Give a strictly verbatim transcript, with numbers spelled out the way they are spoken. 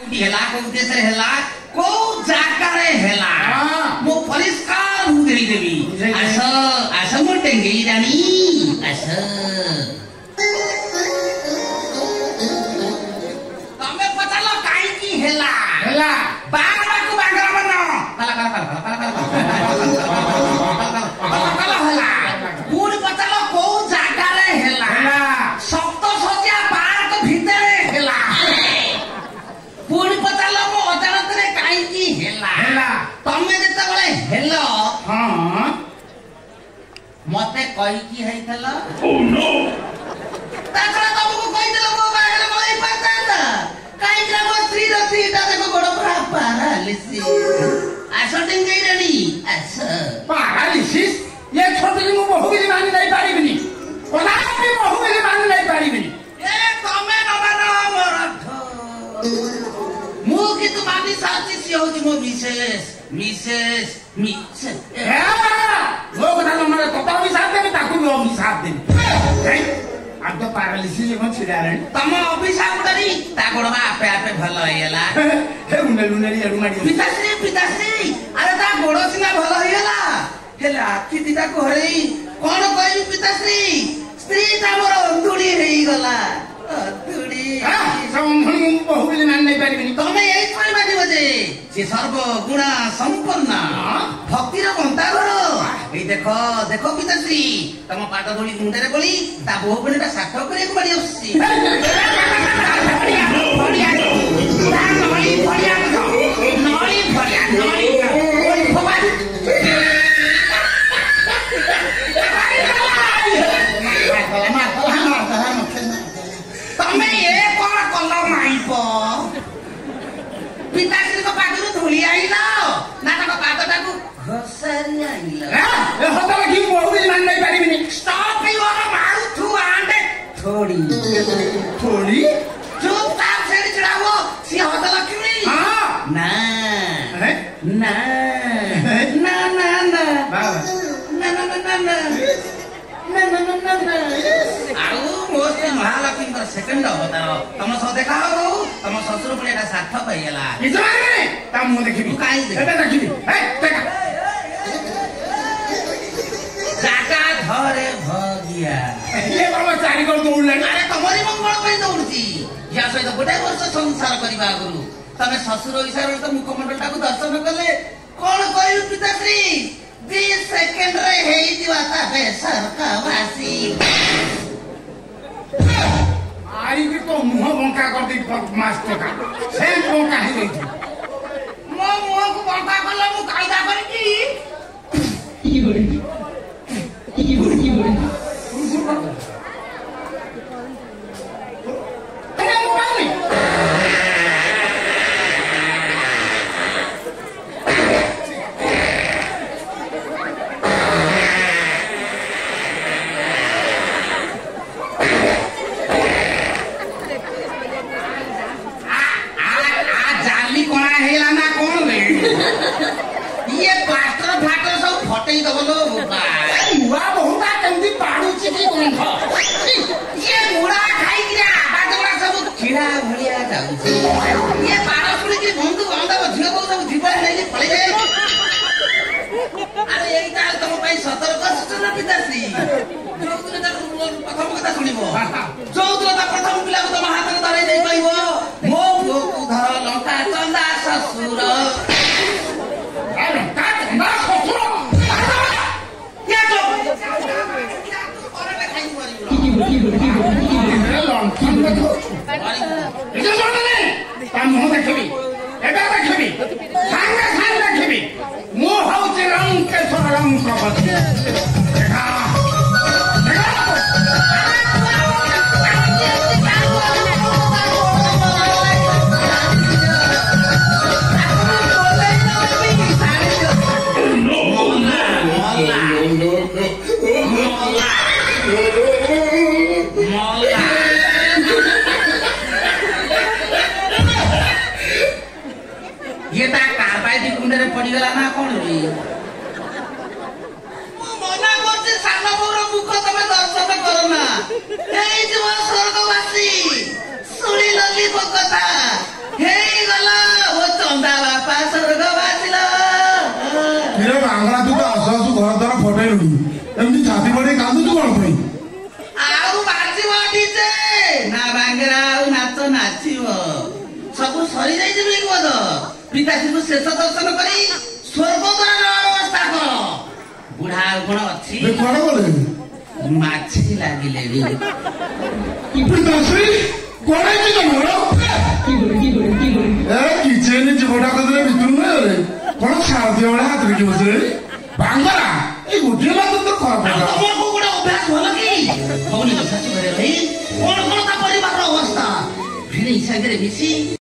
हेला को उद्देश्य हेला को जाकारे हेला मो परिष्कार उदेई देवी आस आस मो टेंगेई रानी आस तमे पचालो काई की हेला हेला बागरा को बागरा बनो कला कला कला कला कला हेला पूरी पचालो को जाकारे हेला सप्त सज्जा पार्क भितरे हेला पूरी पचालो मो अदालतरे काई की हेला हेला तमे जेते बळे हेलो हां मते कई की हेतला ओ नो ताकरा तमको कई देला मो बागरा बळे पचाता काई कि मो स्त्री रथी ता देखो गोड़ पूरा पैरालिसिस आसो टिंगई रेडी आस पैरालिसिस ये छोटी मु बहु भी मान नहीं पारी बिनी कोना भी बहु भी मान नहीं पारी बिनी ए तमे न मानो मरथ मु कि तू मानी साची सी हो मो विशेष विशेष मिसेस ए लोग ना माने कता भी साथ दे ताकू भी अभिशाप दे अब तो पैरालिसिस मन छिडारे तम अभिशाप करी ता गोड़वा आपे आपे भलो हेला हे उने लुनेरी एडु माडी पिताश्री पिताश्री अरे ता गोड़ो सिना भलो हेला हेला कि दिदा को हरेई कोन कहबी पिताश्री स्त्री ता मोर अंधुडी हेई गला अंधुडी सब अंधुडी बहु बिले मान नहीं पारिबिनी तमे एई थई माडी बजे जे सर्व गुण संपन्न भक्तिर बंताघर ए देखो देखो पिताश्री तम पाद धोली मुंडरे बोली ता बहु बिलेटा सार्थक करे को माडी आसी बढ़िया बढ़िया नळी बढ़िया नळी बढ़िया नळी ओई भगवान तमे ये कोन कलर माइपो पिताश्री को पादरु धुली आइला ना तक पादटा को घसरी आइला ए हतला की बहु मान नहीं पारिबिनी stop your mouth to and थोड़ी थोड़ी चुपचाप से चढ़ावो सी हतला क्यों हां ना ना ना ना ना बाबा ना ना ना ना ना ना ना ना ना आउ मोस्ती महालक्ष्मी का सेकंड अवतार तम सो देखा हो तम ससुर पुलेटा सार्थक भइला इजमाने ता मु देखिबी काई एबे देखिबी ए देखा जाका धरे भगिया ये बाबा चारी कर दौड़ले अरे तमरी मंगल पे दौड़ती या सहित गोटे वर्ष संसार करिबा गुरु तमे ससुर हिसाब तो मुखमंडलटा को दर्शन कले कोन कहू पिताश्री बीस सेकंड रे हेई दिवा ता बेसर का वासी आई भी तो मुंह बंका कर दी मास्टर का से बंका हे गई थी मो मुंह को बंका करला मु कायदा करी की ई होई ई होई ई होई अरे मोबाइल ये प्लास्टर फाटर सब फटेई दबलो मुआ बहुता केमती पाडुची की गंध ये मुड़ा खाई किरा बाजोड़ा सब खिड़ा भलिया जाउची ये पारा सुनी की बंधु बांधव झियो को सब जीवन नहीं पळे जाए अरे एइटा तुम पई सतर्क सूचना पिताश्री जोतुले ता प्रथम कथा सुनिबो जोतुले ता प्रथम पिला को तुम हाथ में धरै नहीं पाइबो मो को धर लंका चंदा ससुर मुह देखी एबे देखी सागे सागे देखी मु हूँ लंकेश्वर लंकपति देखा ये ता कारबाई दी कुंडरे पड़ी गला ना कोन रे मो मना करछि सानो मोर मुख तमे दर्शन करो ना एई जे स्वर्गवासी सुनी लली कथा हे ବାଙ୍ଗଳା ତୁ ତ ଆସୁ ଆସୁ ଘର ଦ୍ୱାରା ଫଟେଇଲୁଣି ଏମିତି ଛାତି ପଡେଇ କାନ୍ଦୁଛୁ କଣ ପାଇଁ? ଆଉ ବାଜିବ ଡିଜେ ନା ବାଙ୍ଗେରା ଆଉ ନାଚ ନାଚିବ ସବୁ ସରିଯାଇଛି ବିପଦ। ପିତାଶ୍ରୀକୁ ଶେଷ ଦର୍ଶନ କରି ସ୍ୱର୍ଗ ଦ୍ୱାର ବ୍ୟବସ୍ଥା କର। ବୁଢା ଆଉ କଣ ଅଛି? କୁଆଡେ ଗଲେ? ମାଛି ଲାଗିଲେଣି। ପିତାଶ୍ରୀ କୁଆଡେ ହେଇଛି ତମର? ଏ କିଛି ହେଇନି ଜୀବଟା କଦରେ ଭିତରୁ ନୁହେଁ କଣ ଛାଡ଼ିଦିଅ ଭଳିଆ ହାତରେ କି ବସିଲେ ବାଙ୍ଗରା ଏଇ ଗୋଟିଏ ମାତ୍ର ତ ଖରାପ ତମର କୋଉ ଗୋଟେ ଅଭ୍ୟାସ ଭଲ କି? ଭଉଣୀ ଶାଶୁ ଘରେ ରହି କଣ କଣ ତା ପରିବାରର ଅବସ୍ଥା ଭିଣେଇ ସାଙ୍ଗରେ ମିଶି